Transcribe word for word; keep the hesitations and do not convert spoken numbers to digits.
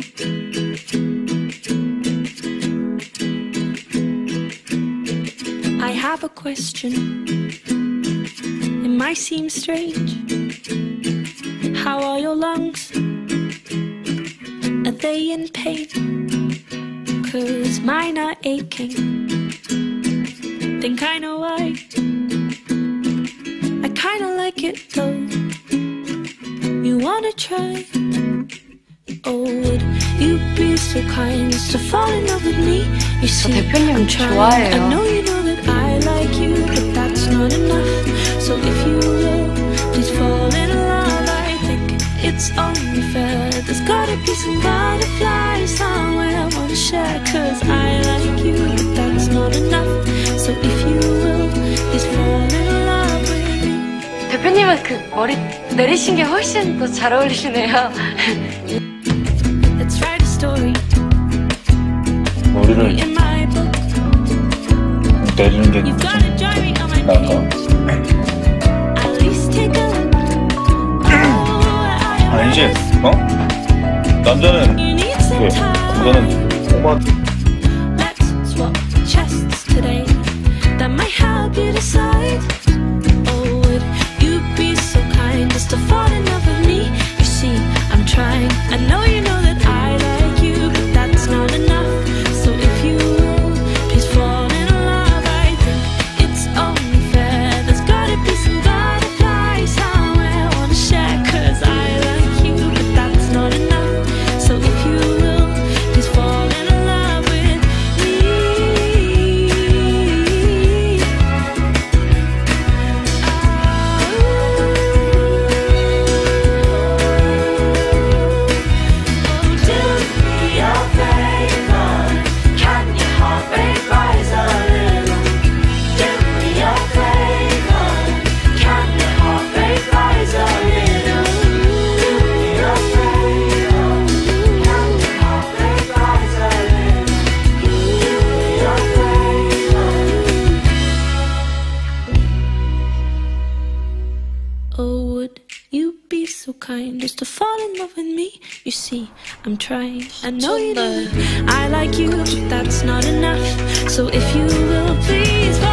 I have a question. It might seem strange. How are your lungs? Are they in pain? 'Cause mine are aching. Think I know why. I kinda like it though. You wanna try? Oh, would you be so kind as to fall in love with me? You see, I'm trying. I know you know that I like you, but that's not enough. So if you will, please fall in love. I think it's only fair. There's gotta be some butterflies somewhere I wanna share. 'Cause I like you, but that's not enough. So if you will, please fall in love with me. 대표님은 그 머리 내리신 게 훨씬 더 잘 어울리시네요. Let's write a story. 머리를 In my book. 내리는 게 You've got a diary on my 나을까? page. At least take a look. Oh, 아니지? 어? 남자는 you need some 그 time. 여자는 꼬마 Let's swap chests today. That might help you decide. Oh, would you be so kind as to fall in love with me? You see, I'm trying. I know you know that I like you, but that's not enough. So if you will, please fall in love. I think it's only fair. There's gotta be some butterflies somewhere I wanna share. 'Cause I like you, but that's not enough. So if you will, please fall in love with me. Oh, do me a favor. Can your heartbreak rise a little? Do me a favor. Can your heartbreak rise a little? Do me a favor. Can your heartbreak rise a little? Do me a favor. Oh, would you be so kind as to fall in love with me? You see, I'm trying. I know you know that I like you, but that's not enough. So if you will, please fall